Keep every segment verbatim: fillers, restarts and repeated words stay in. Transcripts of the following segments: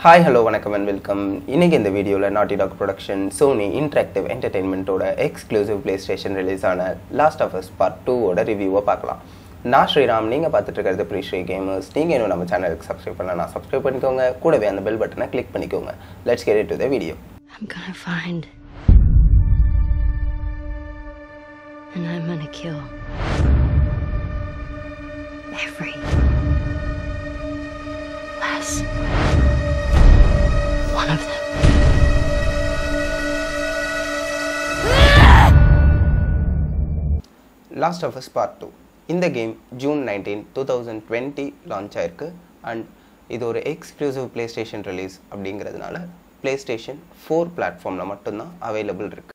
Hi, hello, vanakkam and welcome. இன்னைக்கு இந்த வீடியோல Naughty Dog Production Sony Interactive Entertainment ஓட exclusive PlayStation release ஆன Last of Us Part two ஓட ரிவ்யூவை பார்க்கலாம். நான் ஸ்ரீராம், நீங்க பார்த்துட்டு இருக்கிறது Pre Shri Gamers. நீங்க இன்னும் நம்ம சேனலுக்கு subscribe பண்ணலனா subscribe பண்ணிக்கோங்க. கூடவே அந்த bell பட்டனை click பண்ணிக்கோங்க. Let's get into the video. I'm gonna find and I'm gonna kill every last one of them. Last of Us Part two. இந்த game June nineteenth, twenty twenty launch ஆயிருக்கு and இது ஒரு exclusive PlayStation release அப்படிங்கிறதுனால PlayStation four பிளாட்ஃபார்மில் மட்டும்தான் available இருக்கு.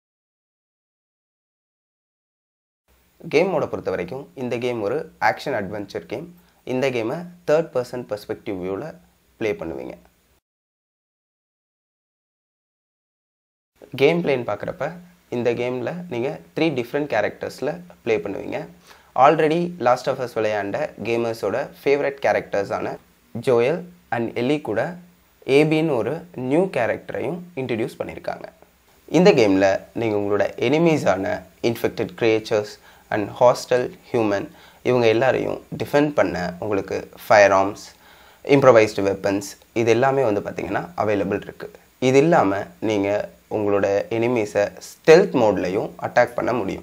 கேமோட பொறுத்த வரைக்கும் இந்த கேம் ஒரு ஆக்ஷன் அட்வென்ச்சர் கேம். இந்த கேமை தேர்ட் பர்சன் பெர்ஸ்பெக்டிவ் வியூவில் ப்ளே பண்ணுவீங்க. கேம் பிளேன்னு பார்க்குறப்ப இந்த கேமில் நீங்கள் த்ரீ டிஃப்ரெண்ட் கேரக்டர்ஸில் ப்ளே பண்ணுவீங்க. ஆல்ரெடி லாஸ்ட் ஆஃப் அஸ் விளையாண்ட கேமர்ஸோட ஃபேவரட் கேரக்டர்ஸான ஜோயல் அண்ட் எல்லி கூட ஏபின்னு ஒரு நியூ கேரக்டரையும் இன்ட்ரடியூஸ் பண்ணியிருக்காங்க. இந்த கேமில் நீங்கள் உங்களோட எனிமீஸான infected creatures and hostile human இவங்க எல்லாரையும் டிஃபெண்ட் பண்ண உங்களுக்கு ஃபயர் ஆர்ம்ஸ், இம்ப்ரவைஸ்டு வெப்பன்ஸ் இது எல்லாமே வந்து பார்த்திங்கன்னா அவைலபிள் இருக்குது. இது இல்லாமல் நீங்கள் உங்களோட எனிமீஸை ஸ்டெல்த் மோட்லையும் அட்டாக் பண்ண முடியும்.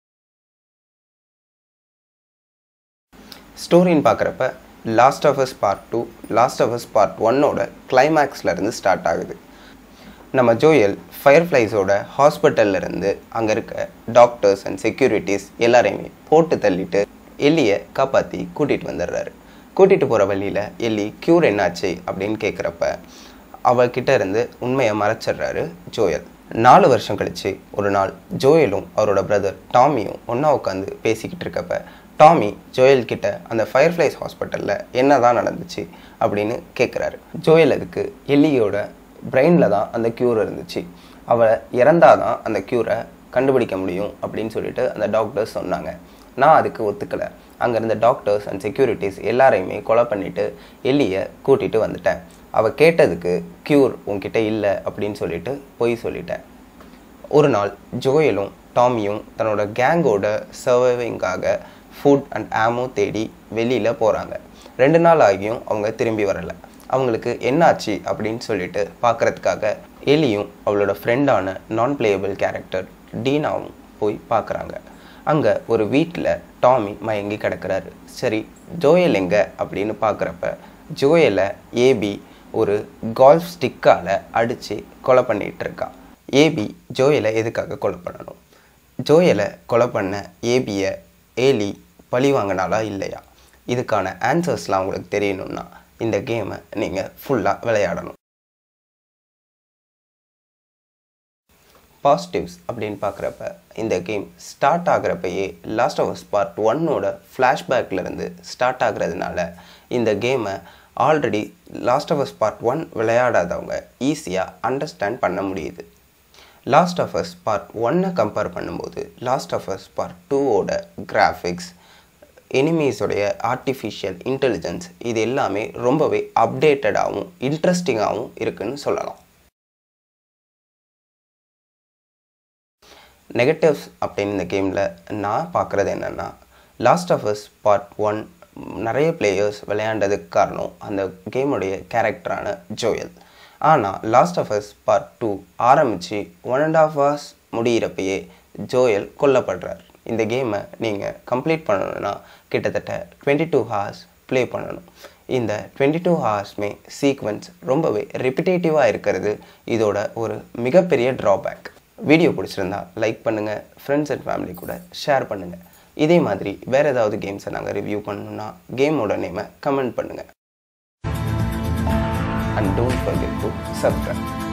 ஸ்டோரின்னு பார்க்குறப்ப Last of as part two Last of as part ஒன்னோட கிளைமேக்ஸ்லேருந்து ஸ்டார்ட் ஆகுது. நம்ம ஜோயல் ஃபயர்ஃப்ளைஸோட ஹாஸ்பிட்டல்லேருந்து அங்கே இருக்க டாக்டர்ஸ் அண்ட் செக்யூரிட்டிஸ் எல்லாரையுமே போட்டு தள்ளிட்டு எல்லியை காப்பாற்றி கூட்டிகிட்டு வந்துடுறாரு. கூட்டிகிட்டு போகிற வழியில் எல்லி க்யூர் என்னாச்சு அப்படின்னு கேட்குறப்ப அவர்கிட்ட இருந்து உண்மையை மறைச்சிடுறாரு ஜோயல். நாலு வருஷம் கழித்து ஒரு நாள் ஜோயலும் அவரோட பிரதர் டாமியும் ஒன்றா உட்காந்து பேசிக்கிட்டு இருக்கப்ப டாமி ஜோயல் கிட்ட அந்த ஃபயர்ஃப்ளைஸ் ஹாஸ்பிட்டலில் என்ன தான் நடந்துச்சு அப்படின்னு கேட்குறாரு. ஜோயல் அதுக்கு எல்லியோட பிரெயினில் தான் அந்த க்யூர் இருந்துச்சு, அவள் இறந்தாதான் அந்த க்யூரை கண்டுபிடிக்க முடியும் அப்படின்னு சொல்லிட்டு அந்த டாக்டர்ஸ் சொன்னாங்க. நான் அதுக்கு ஒத்துக்கலை. அங்கே இருந்த டாக்டர்ஸ் அண்ட் செக்யூரிட்டிஸ் எல்லாரையுமே கொலை பண்ணிவிட்டு எல்லியை கூட்டிகிட்டு வந்துட்டேன். அவள் கேட்டதுக்கு க்யூர் உன்கிட்ட இல்லை அப்படின்னு சொல்லிட்டு போய் சொல்லிட்டேன். ஒரு நாள் ஜோயலும் டாமியும் தன்னோட கேங்கோட சர்வைவிங்காக ஃபுட் அண்ட் ஆமோ தேடி வெளியில் போகிறாங்க. ரெண்டு நாள் ஆகியும் அவங்க திரும்பி வரலை. அவங்களுக்கு என்னாச்சு அப்படின்னு சொல்லிட்டு பார்க்குறதுக்காக எலியும் அவளோட ஃப்ரெண்டான நான் பிளேயபிள் கேரக்டர் டீனாவும் போய் பார்க்குறாங்க. அங்கே ஒரு வீட்டில் டாமி மயங்கி கிடக்கிறாரு. சரி, ஜோயல் எங்கே அப்படின்னு பார்க்குறப்ப ஜோயலை ஏபி ஒரு கால்ஃப் ஸ்டிக்கால் அடித்து கொலை பண்ணிகிட்டு இருக்கா. ஏபி ஜோயலை எதுக்காக கொலை பண்ணணும்? ஜோயலை கொலை பண்ண ஏபியை ஏலி பழி வாங்கினாலா இல்லையா? இதுக்கான ஆன்சர்ஸ்லாம் உங்களுக்கு தெரியணும்னா இந்த கேமை நீங்கள் ஃபுல்லாக விளையாடணும். பாசிட்டிவ்ஸ் அப்படின்னு பார்க்குறப்ப இந்த கேம் ஸ்டார்ட் ஆகிறப்பயே லாஸ்ட் ஆஃப் அஸ் பார்ட் ஒன்னோட ஃப்ளாஷ்பேக்லேருந்து ஸ்டார்ட் ஆகுறதுனால இந்த கேமை already Last of as part one விளையாடாதவங்க ஈஸியாக அண்டர்ஸ்டாண்ட் பண்ண முடியுது. லாஸ்ட் ஆஃப் அஸ் பார்ட் ஒன்னை கம்பேர் பண்ணும்போது லாஸ்ட் ஆஃப் அஸ் பார்ட் டூவோட கிராஃபிக்ஸ், எனிமீஸோடைய ஆர்டிஃபிஷியல் இன்டெலிஜென்ஸ் இது எல்லாமே ரொம்பவே அப்டேட்டடாகவும் இன்ட்ரெஸ்டிங்காகவும் இருக்குன்னு சொல்லலாம். நெகட்டிவ்ஸ் அப்படின்னு இந்த கேமில் நான் பார்க்குறது என்னென்னா, last of as part one நிறைய பிளேயர்ஸ் விளையாண்டதுக்கு காரணம் அந்த கேமுடைய கேரக்டரான ஜோயல். ஆனால் last of as part two ஆரம்பித்து ஒன் அண்ட் ஆஃப் ஹவர்ஸ் முடிகிறப்பயே ஜோயல் கொல்லப்படுறார். இந்த கேமை நீங்கள் கம்ப்ளீட் பண்ணணுன்னா கிட்டத்தட்ட டுவெண்ட்டி டூ ஹவர்ஸ் ப்ளே பண்ணணும். இந்த டுவெண்ட்டி டூ ஹவர்ஸ்மே சீக்வன்ஸ் ரொம்பவே ரிப்பிட்டேட்டிவாக இருக்கிறது இதோட ஒரு மிகப்பெரிய ட்ராபேக். வீடியோ பிடிச்சிருந்தா லைக் பண்ணுங்கள், ஃப்ரெண்ட்ஸ் அண்ட் ஃபேமிலி கூட ஷேர் பண்ணுங்கள். இதே மாதிரி வேறு ஏதாவது கேம்ஸை நாங்கள் ரிவ்யூ பண்ணணுன்னா கேமோட நேமை கமெண்ட் பண்ணுங்கள். And don't forget to subscribe.